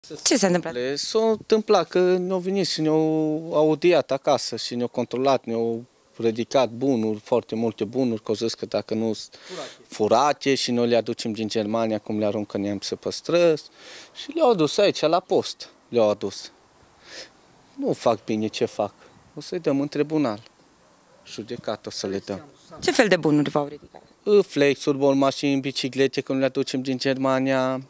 Ce se întâmplă? S-a întâmplat că ne-au venit și ne-au audiat acasă și ne-au controlat, ne-au ridicat bunuri, foarte multe bunuri, că au zis că dacă nu furate și noi le aducem din Germania, cum le aruncă neamțe pe străzi, și le-au adus aici, la post, le-au adus. Nu fac bine ce fac, o să-i dăm în tribunal, judecat o să le dăm. Ce fel de bunuri v-au ridicat? Flexuri, mașini, biciclete, când le aducem din Germania,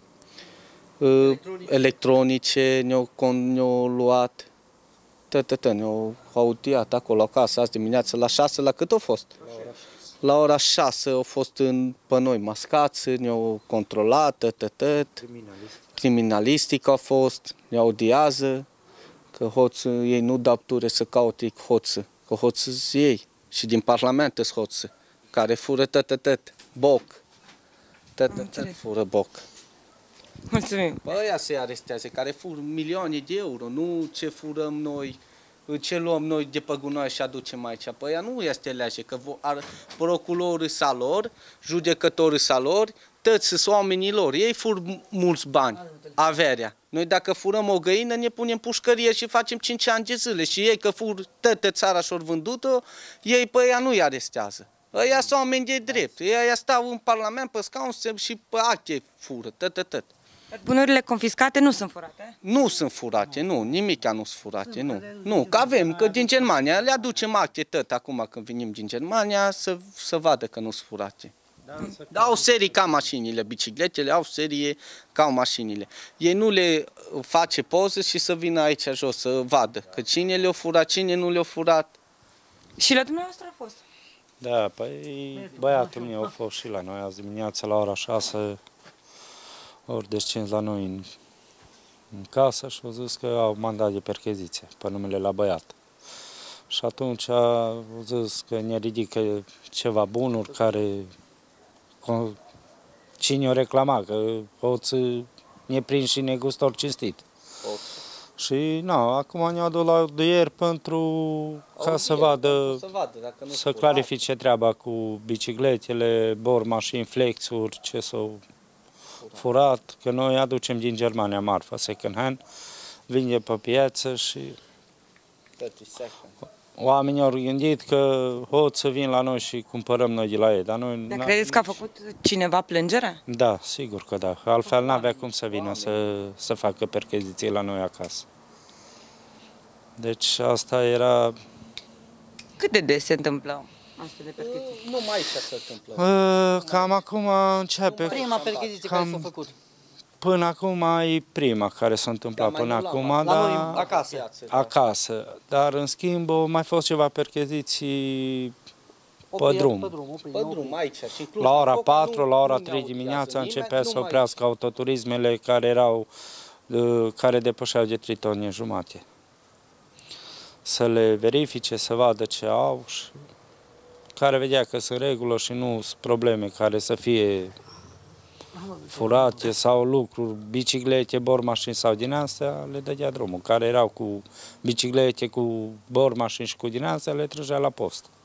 electronice, ne-au luat, ne-au audiat acolo acasă azi dimineață la 6, la cât a fost? La ora 6 au fost pe noi mascați, ne-au controlat, criminalistic a fost, ne audiază, că hoții ei nu dau ture să caute hoță, că hoții ei și din Parlament sunt hoți, care fură boc, fură boc. Mulțumim. Păi ăia se arestează, care fură milioane de euro, nu ce furăm noi, ce luăm noi de pe gunoi și aducem aici. Păi ăia nu este lege, că procurorul sa lor, judecătorul sa lor, toți sunt oamenii lor, ei fur mulți bani, averea. Noi dacă furăm o găină, ne punem pușcărie și facem 5 ani de zile și ei că fur toată țara și-or vândut-o, ei pe ăia nu-i arestează. Ăia sunt oameni de drept, ăia stau în Parlament pe scaun și pe acte fură, Bunurile confiscate nu sunt furate? Nu sunt furate, nu, nimica nu sunt furate, nu. Nu, că avem, că din Germania le aducem acte acum când venim din Germania să vadă că nu sunt furate. Dar au serii ca mașinile, bicicletele au serie ca mașinile. Ei nu le face poză și să vină aici jos să vadă că cine le-a furat, cine nu le-a furat. Și la dumneavoastră a fost? Da, păi băiatul meu a fost și la noi azi dimineața la ora 6, ori descins la noi în casă și au zis că au mandat de percheziție pe numele la băiat. Și atunci au zis că ne ridică ceva bunuri care cine o reclama, că hoți neprins și negustor cinstit. Și acum ne-au dus la audieri ca să vadă, să clarifice treaba cu bicicletele, mașini, flexuri, ce s-au furat, că noi aducem din Germania marfa second hand, vinde pe piață și oamenii au gândit că să vin la noi și cumpărăm noi de la ei, dar noi... Dar credeți că a făcut cineva plângere? Da, sigur că da, altfel n-avea cum să vină să facă percheziție la noi acasă. Deci asta era... Cât de des se întâmplă astfel de percheziții? Nu mai se întâmplă. Cam acum începe. Prima percheziție care s-a făcut. Până acum e prima care s-a întâmplat până acum, la noi acasă. Acasă, dar în schimb au mai fost ceva percheziții pe drum. Pe drum, aici. La ora 4, la ora 3 dimineața începea să oprească autoturismele care depășeau de 3 tone jumate. Să le verifice, să vadă ce au și care vedea că sunt regulă și nu sunt probleme care să fie furate sau lucruri, biciclete, bormașini sau din astea, le dădea drumul. Care erau cu biciclete, cu bormașini și cu din astea, le trăgea la post.